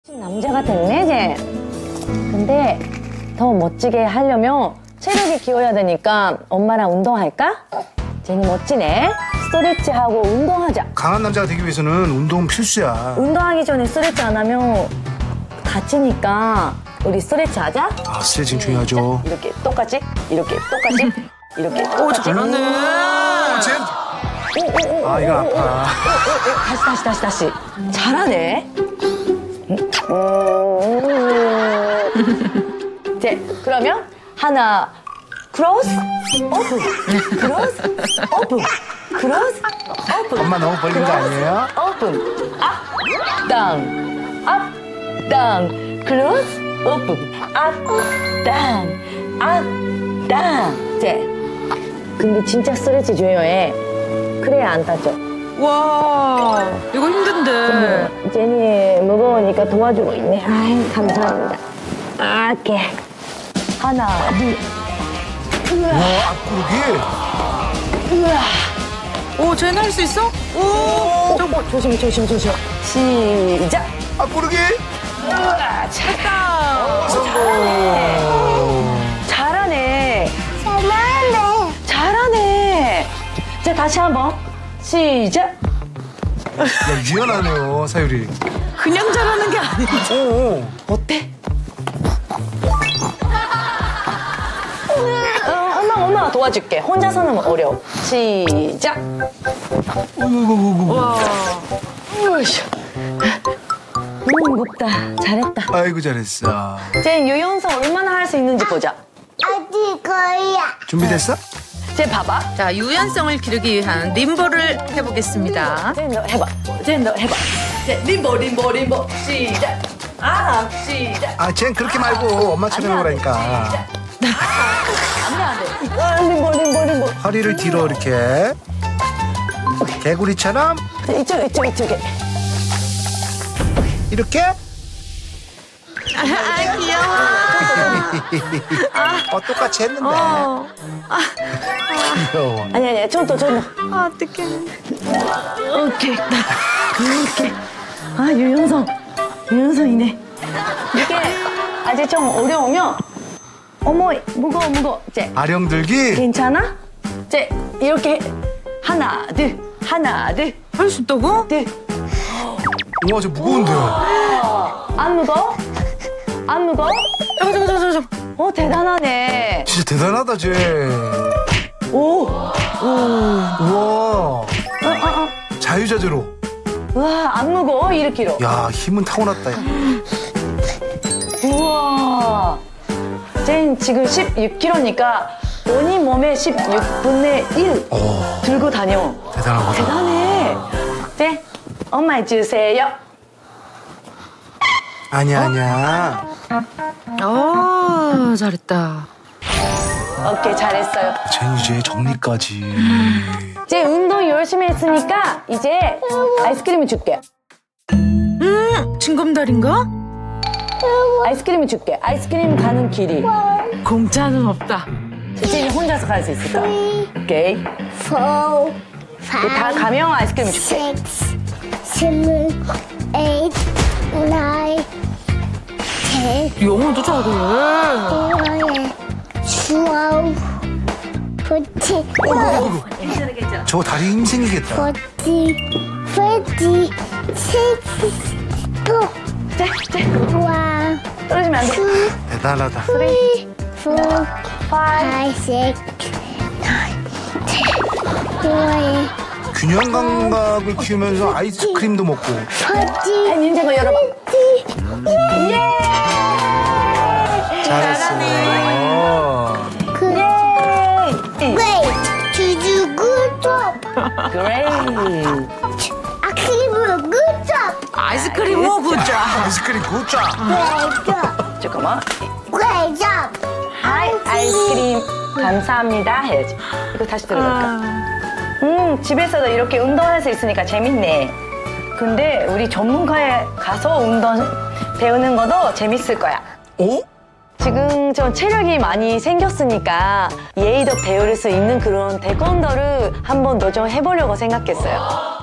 남자가 됐네, 쟤. 근데 더 멋지게 하려면 체력이 키워야 되니까 엄마랑 운동할까? 쟤는 멋지네. 스트레치하고 운동하자. 강한 남자가 되기 위해서는 운동은 필수야. 운동하기 전에 스트레치 안 하면 다치니까 우리 스트레치 하자. 아, 스트레칭 중요하죠. 이렇게 똑같이, 이렇게 똑같이, 이렇게 똑같이. 잘하네. 쟤. 아, 이거 아파. 다시. 잘하네. 자, 그러면 하나, 크로스, 오픈, 크로스, 오픈, 크로스, 오픈. 엄마 너무 벌린 거 아니에요? 오픈, 업, 다운, 업, 다운, 크로스, 오픈, 업, 다운, 업, 다운. 자, 근데 진짜 스트레치 중요해. 그래야 안 다쳐. 와, 이거 힘든데. 제니 무거우니까 도와주고 있네. 아이, 감사합니다. 오케이. 하나, 둘. 와, 앞구르기. 우와. 오, 쟤는 할 수 있어? 오, 조심. 시작. 앞구르기. 우와, 됐다. 성공. 잘하네. 잘하네. 자, 다시 한번. 시작. 야, 유연하네요, 사유리. 그냥 잘하는 게 아니지. 오. 어때? 엄마 도와줄게. 혼자서는 어려워. 시작. 와. 으쌰. 너무 무겁다. 잘했다. 아이고, 잘했어. 쟤 유연성 얼마나 할 수 있는지 보자. 어디 거야? 준비됐어? 쟤 봐봐. 자, 유연성을 기르기 위한 림보를 해보겠습니다. 쟤 너 해봐. 쟤 림보. 시작. 시작. 아, 쟨 그렇게 말고 엄마처럼 해보라니까. 림보. 허리를 뒤로 이렇게. 개구리처럼 이쪽에. 이렇게. 아, 귀여워. 똑같이 했는데. 귀여워. 아니, 좀 더. 아, 어떡해. 오케이. 이렇게. 아, 유연성이네. 이게 아직 좀 어려우면, 어머, 무거워. 쟤, 아령 들기. 괜찮아? 쟤, 이렇게 하나, 둘. 할 수 있다고? 둘. 우와, 저 무거운데요. 안 무거워? 잠깐. 대단하네. 진짜 대단하다, 쟤. 오. 우와. 자유자재로. 와, 안 무거워? 이렇게 길어. 야, 힘은 타고났다. 우와. 쟤는 지금 16kg니까 본인 몸의 16분의 1 들고 다녀. 대단하다. 대단해. 쟤, 엄마 해주세요. 아니야. 오, 잘했다. 오케이, 잘했어요. 쟤 이제 정리까지. 쟤 운동 열심히 했으니까 이제 아이스크림을 줄게. 징검다리인가? 아이스크림을 줄게. 아이스크림 가는 길이. 공짜는 없다. 쟤는 혼자서 갈 수 있을까? 오케이. 4, 다 5, 가면 아이스크림을 줄게. 6, 7, 8, 9, 10, 영어도 잘해. 12, 14, 저 다리 힘생기겠다. 40, 50, 60, 쟤. 와, 떨어지면 안 돼. 2, 대단하다. 3, 4, 5, 6, 7, 8, 9, 10, 균형 감각을 키우면서 아이스크림도 먹고. 40, 닌자 거 열어봐. 잘했어요. Wait, did you good job? 그레이. 아크림으로 good job. 아이스크림 먹자. 아이스크림 굿자. Great job. 잠깐만. Great job. 아이스크림 감사합니다 해야지. 이거 다시 들어갈까? 집에서도 이렇게 운동할 수 있으니까 재밌네. 근데 우리 전문가에 가서 운동 배우는 것도 재밌을 거야. 오? 지금 좀 체력이 많이 생겼으니까 예의도 배울 수 있는 그런 태권도를 한 번 더 좀 해보려고 생각했어요.